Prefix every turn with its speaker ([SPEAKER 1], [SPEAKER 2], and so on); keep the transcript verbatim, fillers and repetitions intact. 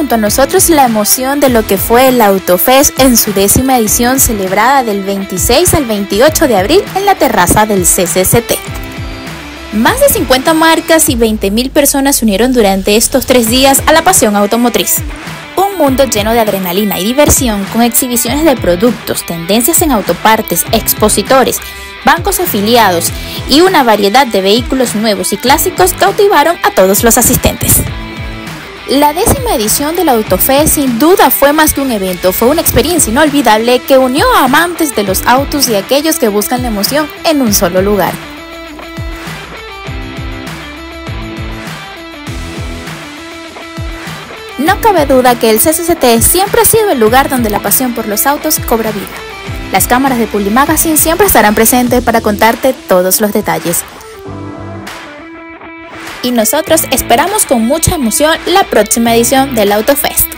[SPEAKER 1] junto a nosotros la emoción de lo que fue el Autofest en su décima edición celebrada del veintiséis al veintiocho de abril en la terraza del C C C T. Más de cincuenta marcas y veinte mil personas se unieron durante estos tres días a la pasión automotriz. Un mundo lleno de adrenalina y diversión con exhibiciones de productos, tendencias en autopartes, expositores, bancos afiliados y una variedad de vehículos nuevos y clásicos cautivaron a todos los asistentes. La décima edición del Autofest sin duda fue más que un evento, fue una experiencia inolvidable que unió a amantes de los autos y a aquellos que buscan la emoción en un solo lugar. No cabe duda que el C C C T siempre ha sido el lugar donde la pasión por los autos cobra vida. Las cámaras de Publi Magazine siempre estarán presentes para contarte todos los detalles. Y nosotros esperamos con mucha emoción la próxima edición del Autofest.